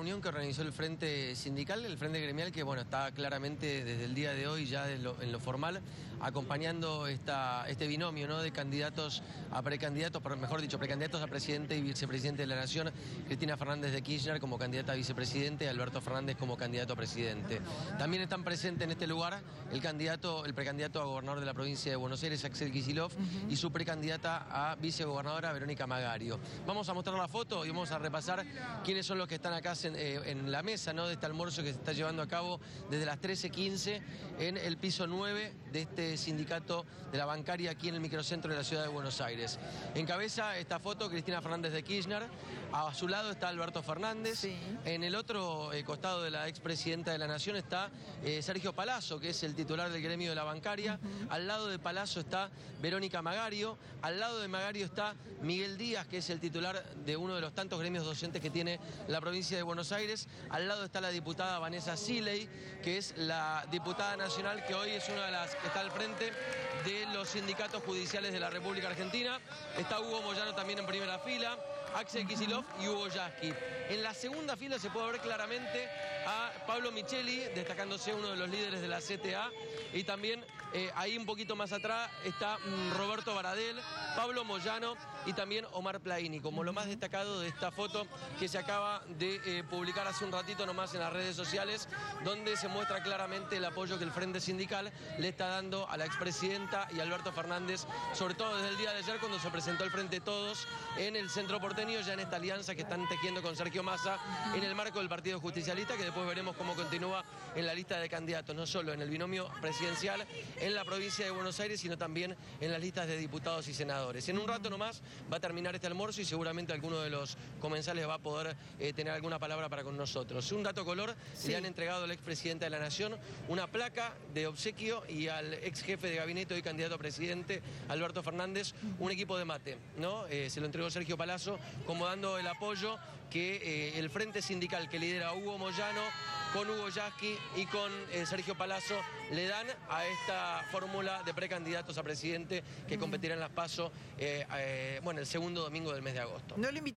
reunión que organizó el Frente Sindical, el Frente Gremial, que bueno, está claramente desde el día de hoy ya en lo formal, acompañando este binomio, ¿no?, de candidatos a precandidatos, mejor dicho, precandidatos a presidente y vicepresidente de la Nación, Cristina Fernández de Kirchner como candidata a vicepresidente y Alberto Fernández como candidato a presidente. También están presentes en este lugar el precandidato a gobernador de la provincia de Buenos Aires, Axel Kicillof, y su precandidata a vicegobernadora, Verónica Magario. Vamos a mostrar la foto y vamos a repasar quiénes son los que están acá en la mesa, ¿no?, de este almuerzo que se está llevando a cabo desde las 13:15 en el piso 9 de este sindicato de la bancaria aquí en el microcentro de la ciudad de Buenos Aires. Encabeza esta foto Cristina Fernández de Kirchner, a su lado está Alberto Fernández, sí. En el otro costado de la expresidenta de la Nación está Sergio Palazzo, que es el titular del gremio de la bancaria. Al lado de Palazzo está Verónica Magario, al lado de Magario está Miguel Díaz, que es el titular de uno de los tantos gremios docentes que tiene la provincia de Buenos Aires. Al lado está la diputada Vanessa Siley, que es la diputada nacional que hoy es una de las que está al frente de los sindicatos judiciales de la República Argentina. Está Hugo Moyano también en primera fila, Axel Kicillof y Hugo Yasky. En la segunda fila se puede ver claramente a Pablo Micheli, destacándose uno de los líderes de la CTA, y también ahí un poquito más atrás está Roberto Baradel, Pablo Moyano y también Omar Plaini, como lo más destacado de esta foto que se acaba de publicar hace un ratito nomás en las redes sociales, donde se muestra claramente el apoyo que el Frente Sindical le está dando a la expresidenta y a Alberto Fernández, sobre todo desde el día de ayer cuando se presentó el Frente Todos en el centro porteño, ya en esta alianza que están tejiendo con Sergio Massa en el marco del Partido Justicialista, que después veremos cómo continúa en la lista de candidatos, no solo en el binomio presidencial en la provincia de Buenos Aires, sino también en las listas de diputados y senadores. En un rato nomás va a terminar este almuerzo y seguramente alguno de los comensales va a poder tener alguna palabra para con nosotros. Un dato color, sí. Le han entregado al expresidente de la Nación una placa de obsequio y al ex jefe de gabinete y candidato a presidente, Alberto Fernández, un equipo de mate, ¿no? Se lo entregó Sergio Palazzo, como dando el apoyo que el Frente Sindical que lidera Hugo Moyano, con Hugo Yasky y con Sergio Palazzo, le dan a esta fórmula de precandidatos a presidente que competirán en las PASO, el segundo domingo del mes de agosto.